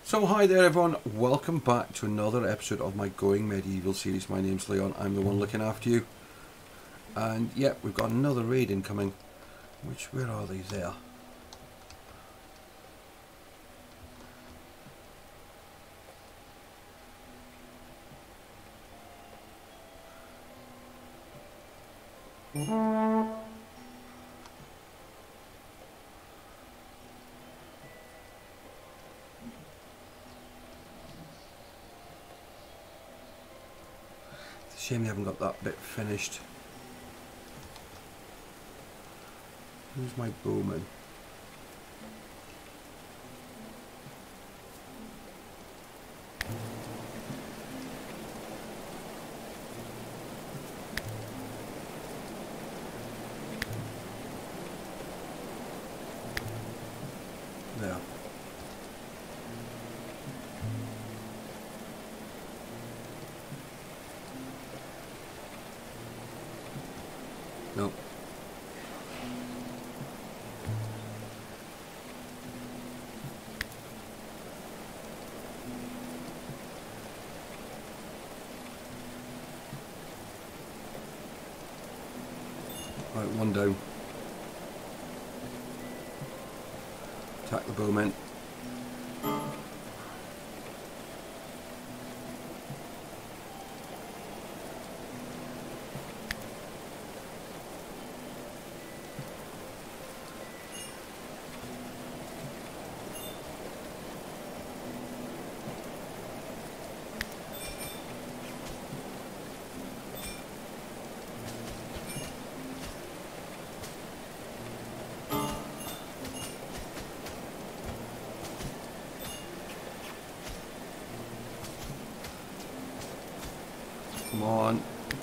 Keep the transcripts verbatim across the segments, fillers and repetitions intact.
So hi there everyone, welcome back to another episode of my Going Medieval series. My name's Leon, I'm the one looking after you. And yeah, we've got another raid incoming. Which, where are these there? Shame they haven't got that bit finished. Who's my bowman? There. Nope. Right, one down. Attack the bowmen. Come on.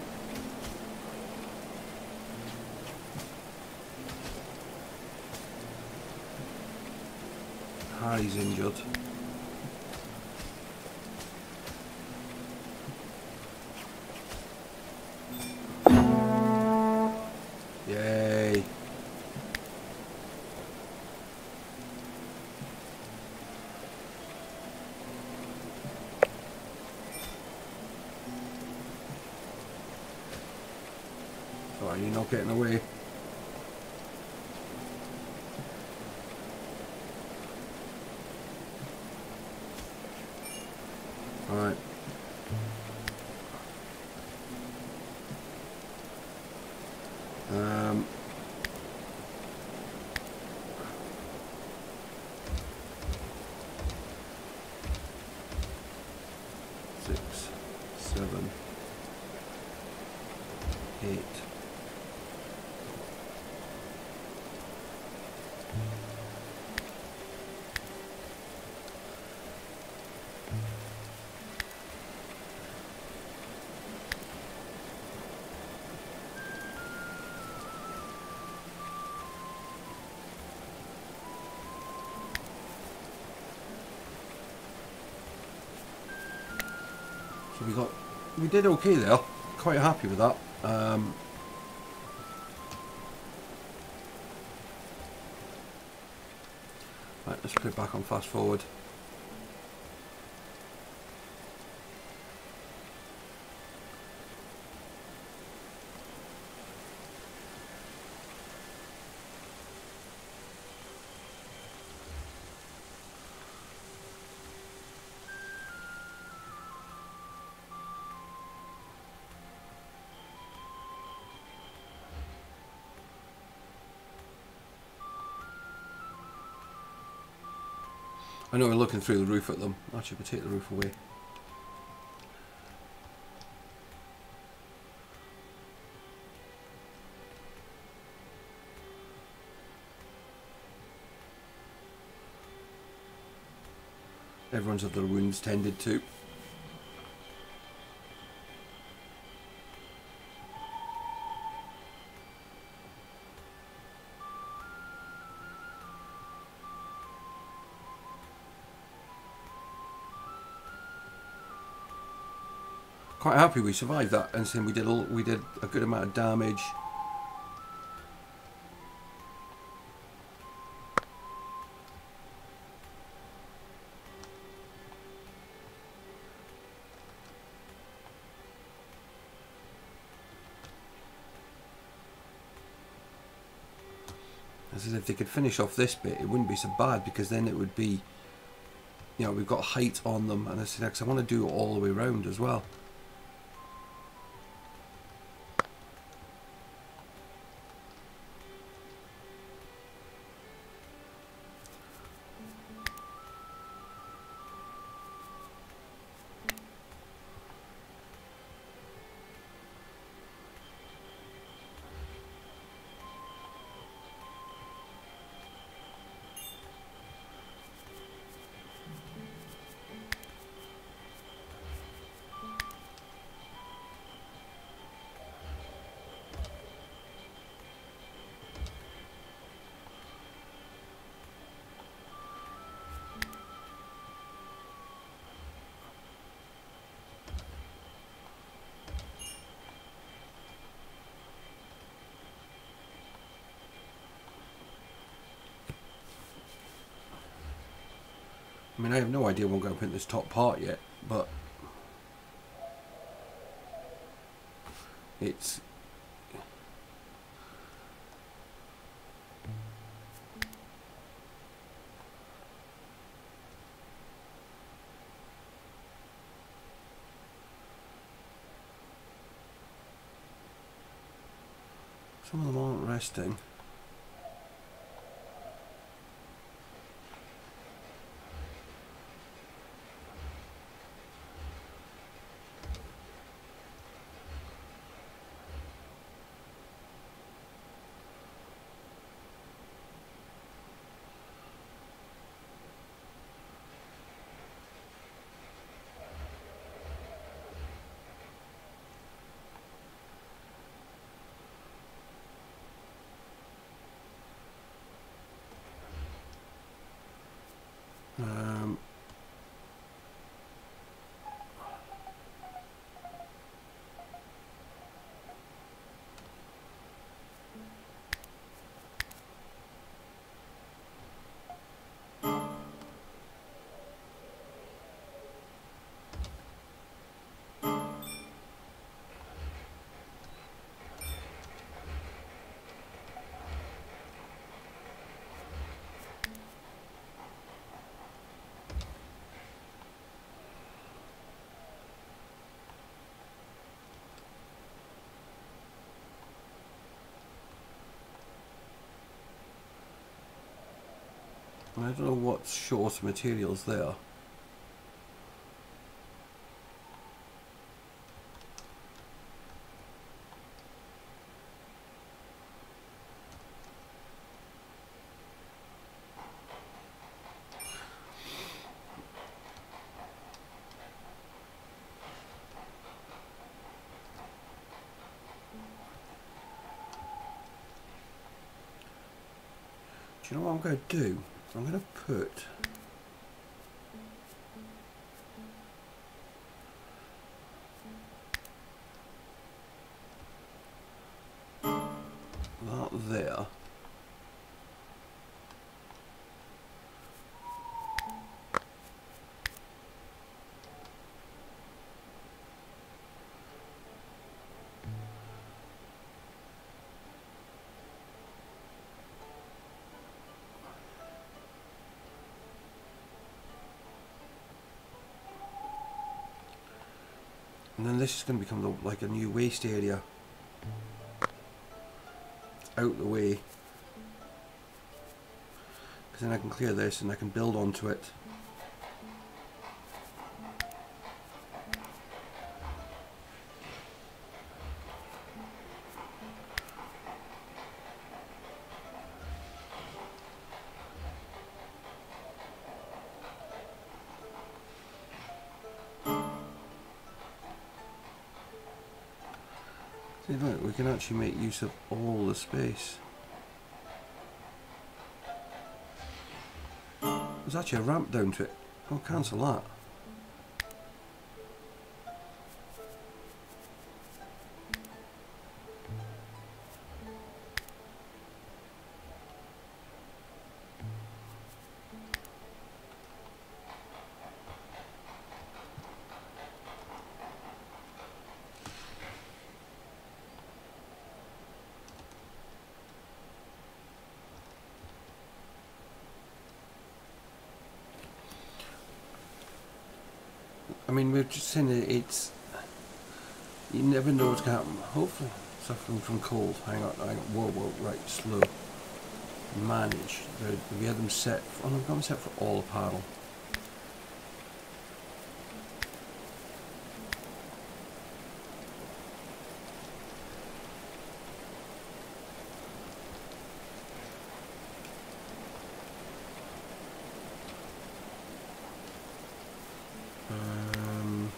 Harry's injured. Yay. Oh, you're not getting away. Alright. Um, six, seven, eight. So we got, we did okay there. Quite happy with that. Um, right, let's put it back on fast forward. I know we're looking through the roof at them. Actually, we'll take the roof away. Everyone's had their wounds tended to. Quite happy we survived that, and saying we did a, we did a good amount of damage. I said if they could finish off this bit, it wouldn't be so bad, because then it would be, you know, we've got height on them. And I said, because I want to do it all the way around as well. I mean, I have no idea what I'm going to put in this top part yet, but it's some of them aren't resting. Um, I don't know what's short materials there. Do you know what I'm going to do? I'm going to put that there. And then this is going to become the, like a new waste area. Out the way. Because then I can clear this and I can build onto it. See, look, we can actually make use of all the space. There's actually a ramp down to it. I'll cancel that. I mean, we're just saying that it's, you never know what's going to happen. Hopefully, suffering from cold. Hang on, hang on. Whoa, whoa, right, slow. Manage. We had them set, for, oh no, we've got them set for all apparel. Um,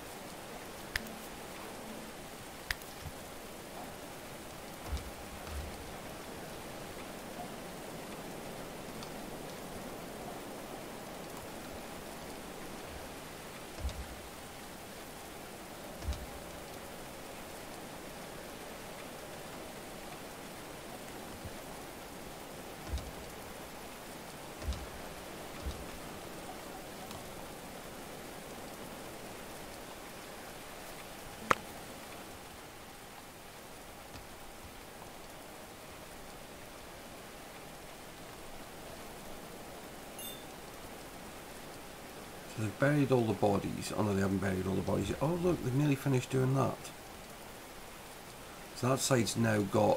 So they've buried all the bodies. Oh no, they haven't buried all the bodies yet. Oh look, they've nearly finished doing that. So that side's now got...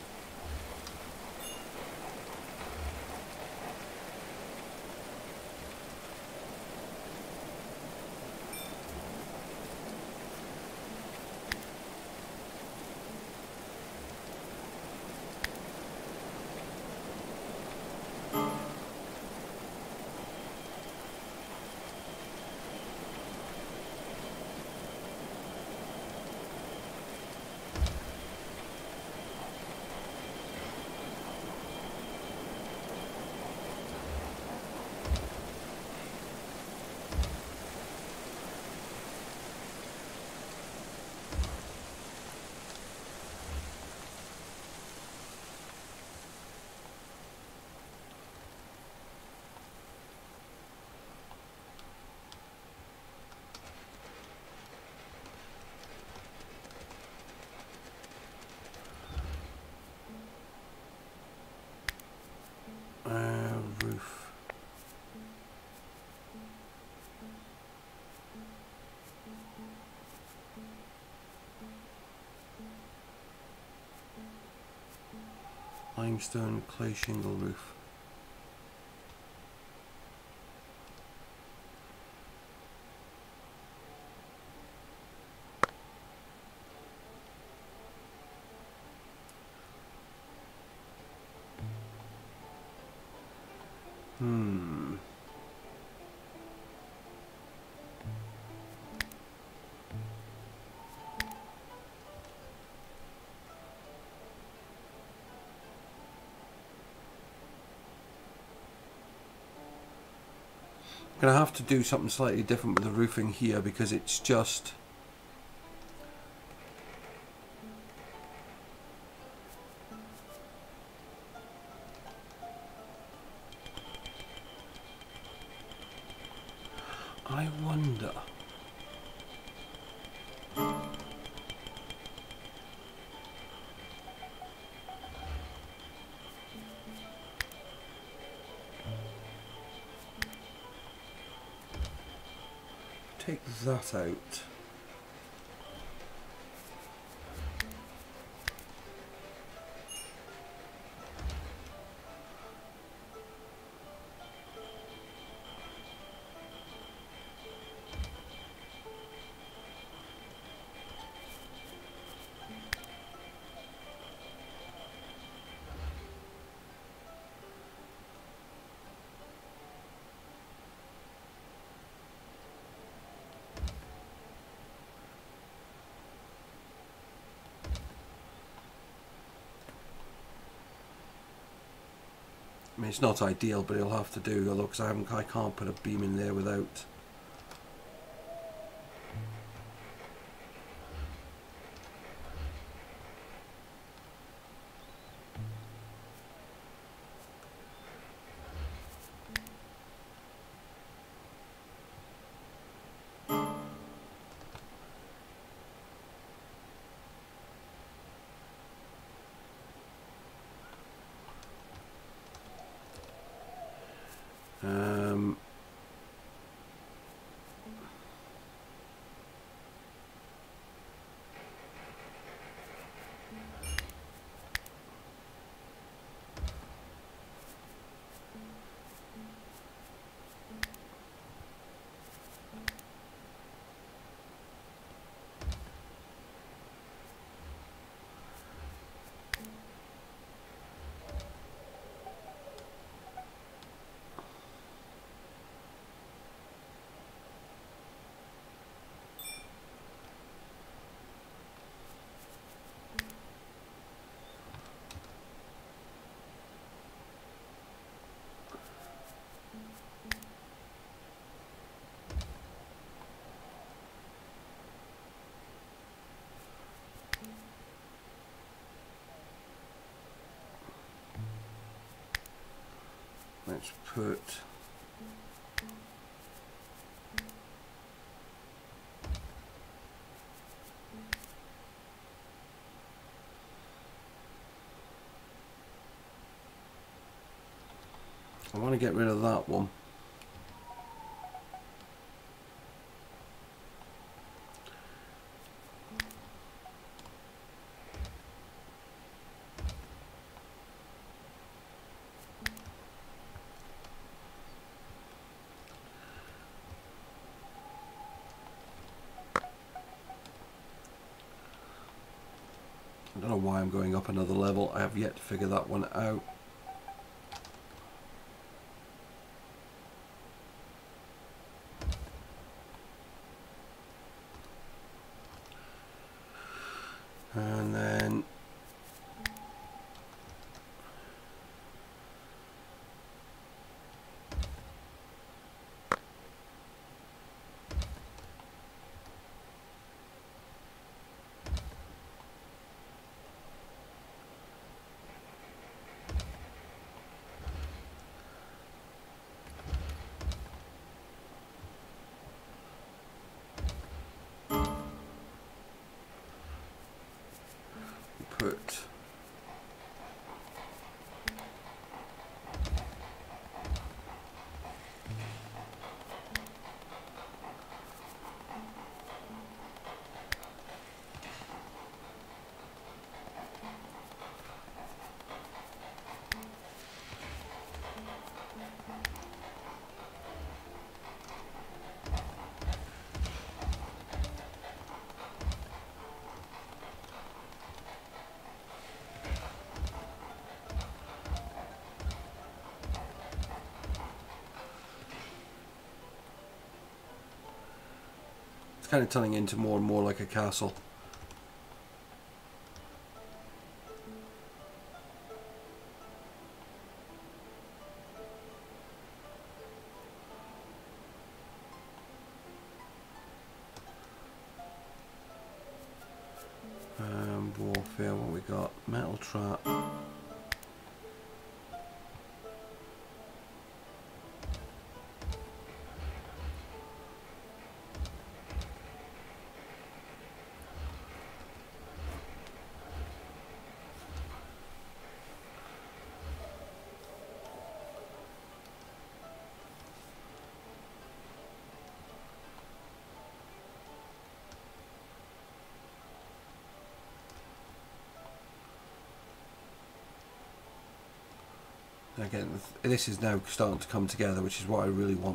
Uh, roof. Limestone clay shingle roof. Hmm. I'm going to have to do something slightly different with the roofing here because it's just... I wonder... Take that out. I mean, it's not ideal, but it'll have to do, although because I haven't, I can't put a beam in there without... Um, Let's put I want to get rid of that one. I don't know why I'm going up another level. I have yet to figure that one out. And then put kind of turning into more and more like a castle. Um, warfare, what we got? Metal trap. Again, this is now starting to come together, which is what I really want.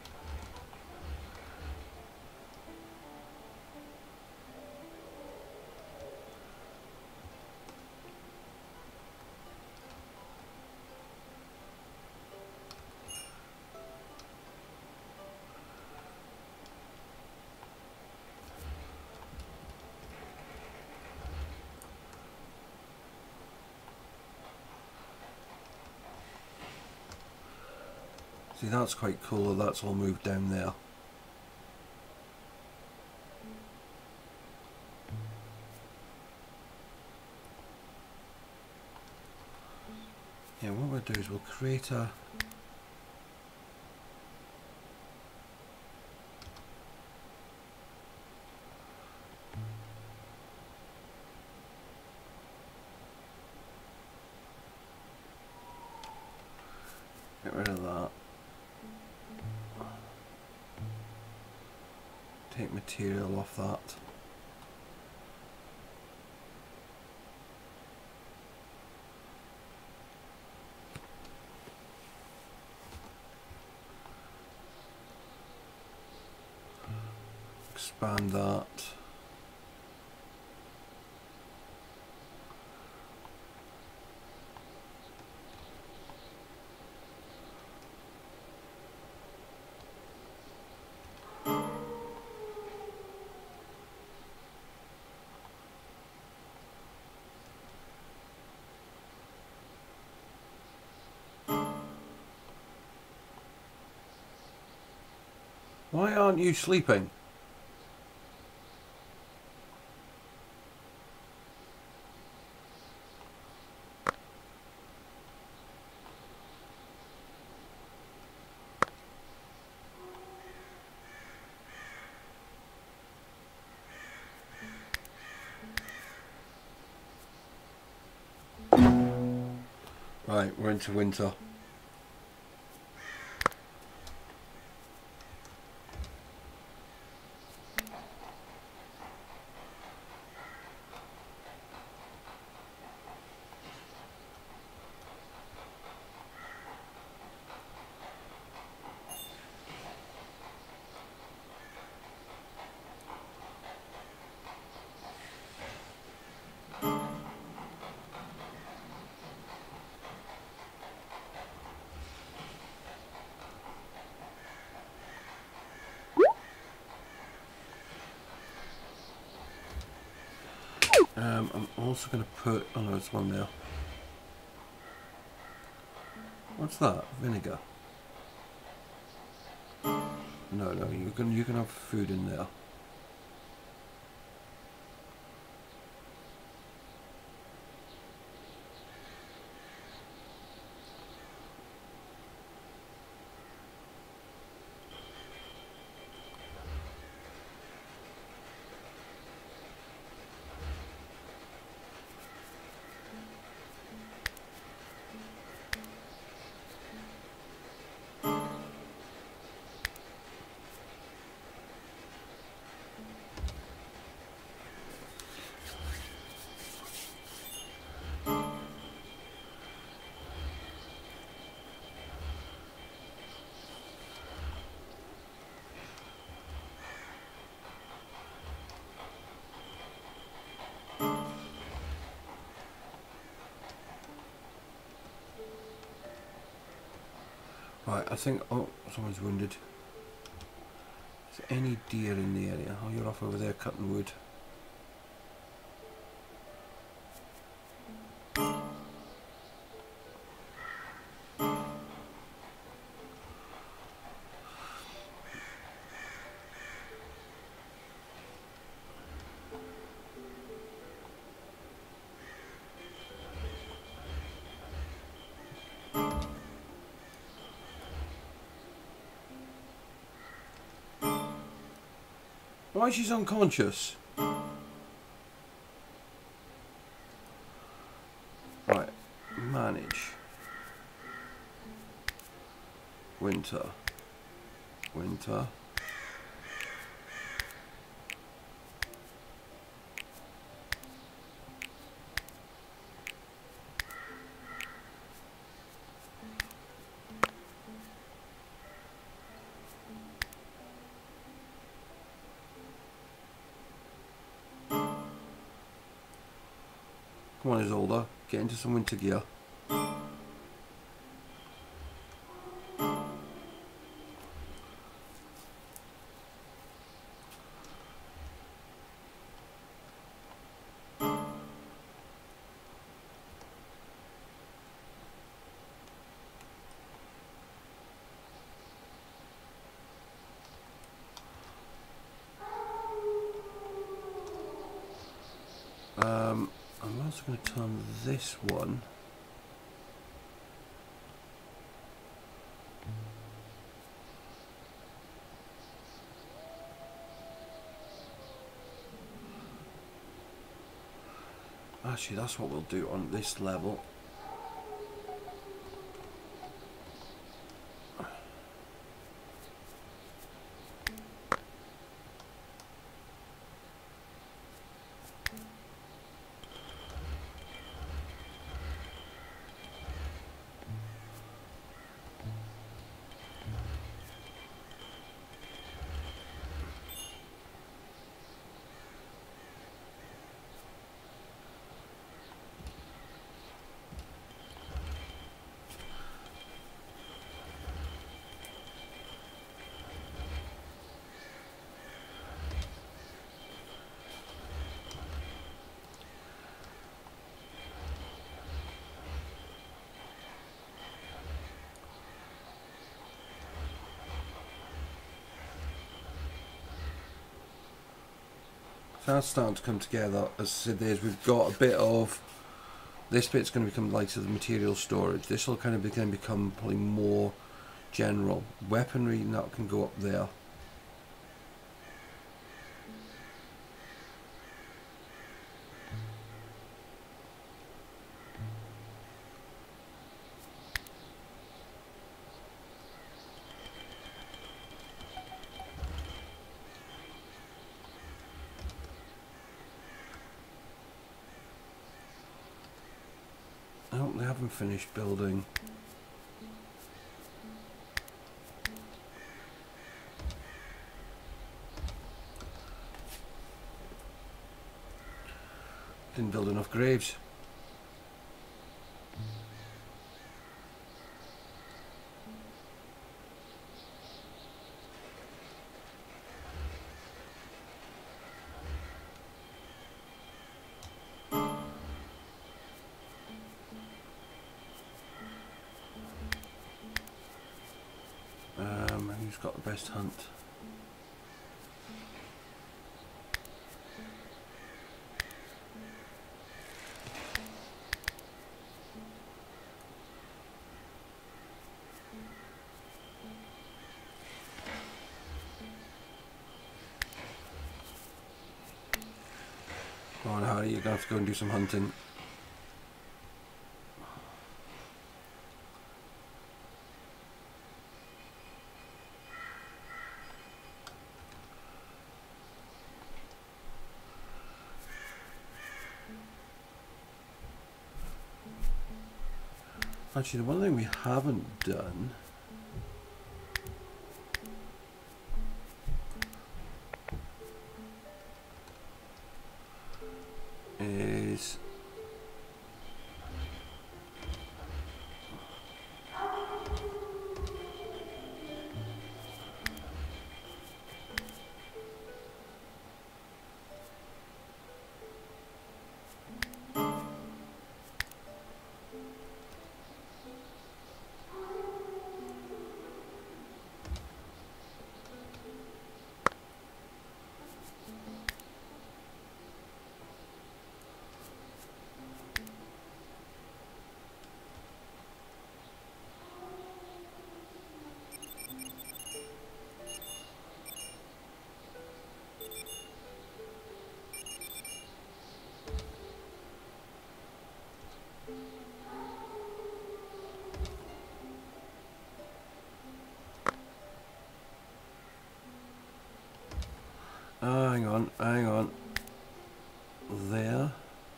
See, that's quite cool that that's all moved down there. Yeah, what we'll do is we'll create a get rid of that. Take material off that. Expand that. Why aren't you sleeping? Right, we're into winter. Um, I'm also going to put, oh no, there's one there. What's that? Vinegar? No, no, you can you can have food in there. Right, I think, oh, someone's wounded. Is there any deer in the area? Oh, you're off over there cutting wood. Why she's unconscious? Right, manage. Winter. Winter. Come on, Isolde, get into some winter gear. Um, I'm also going to turn this one. Actually, that's what we'll do on this level. So that's starting to come together. As I said, there's we've got a bit of this bit's going to become lighter, the material storage. This will kind of begin become probably more general weaponry, and that can go up there. haven't finished building. Didn't build enough graves. Um, and who's got the best hunt? Come on, Harry, you're going to have to go and do some hunting. Actually, the one thing we haven't done is Uh, hang on, hang on. There.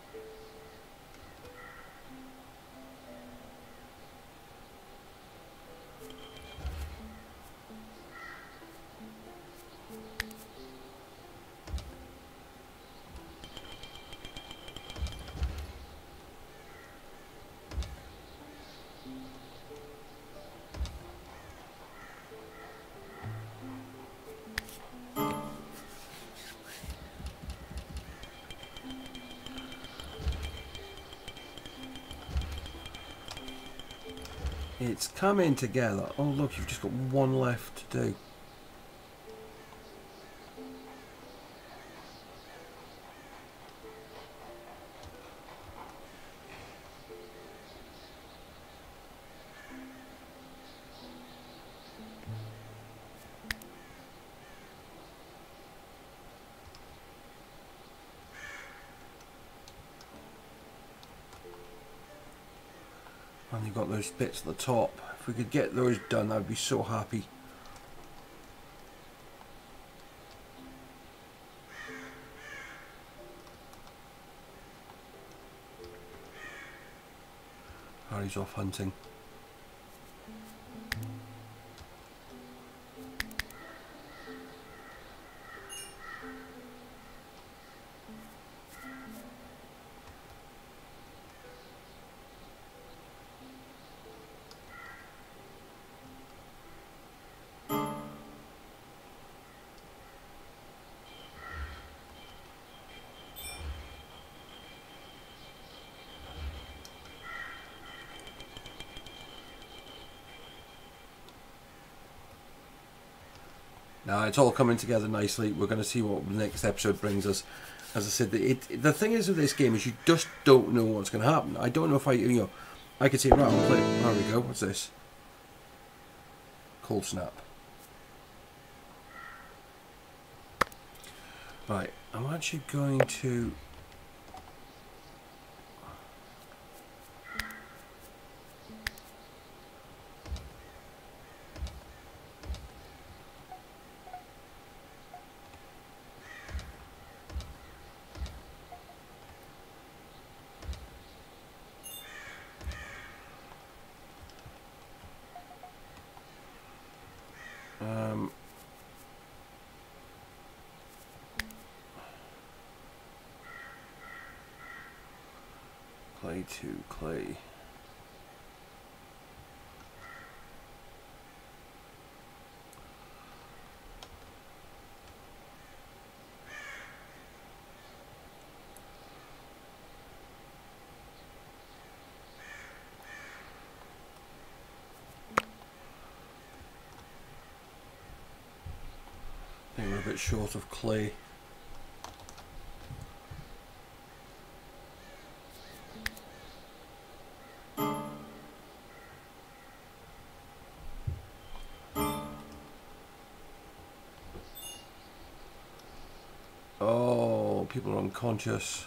It's coming together. Oh look, you've just got one left to do. And you've got those bits at the top. If we could get those done, I'd be so happy. Harry's off hunting. Now it's all coming together nicely. We're going to see what the next episode brings us. As I said, it, it, the thing is with this game is you just don't know what's going to happen. I don't know if I, you know, I could say, right, I'll play. There we go. What's this? Cold snap. Right, I'm actually going to. clay to clay. I think we're a bit short of clay. Oh, people are unconscious.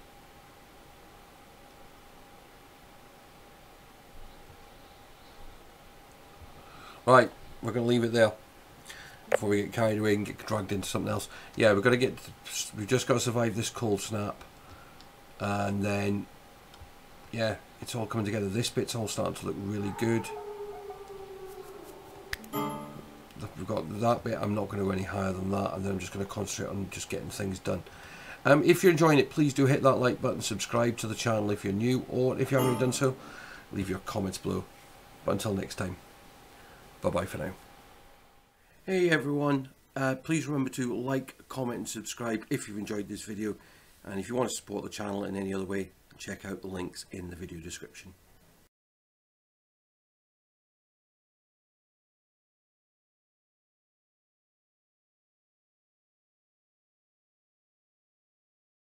Right, we're going to leave it there before we get carried away and get dragged into something else. Yeah, we've got to get, we've just got to survive this cold snap, and then, yeah, it's all coming together. This bit's all starting to look really good. We've got that bit. I'm not going to go any higher than that, and then I'm just going to concentrate on just getting things done. Um, if you're enjoying it, please do hit that like button, subscribe to the channel if you're new, or if you haven't already done so, leave your comments below. But until next time, bye bye for now. Hey everyone, uh, please remember to like, comment and subscribe if you've enjoyed this video, and if you want to support the channel in any other way, check out the links in the video description.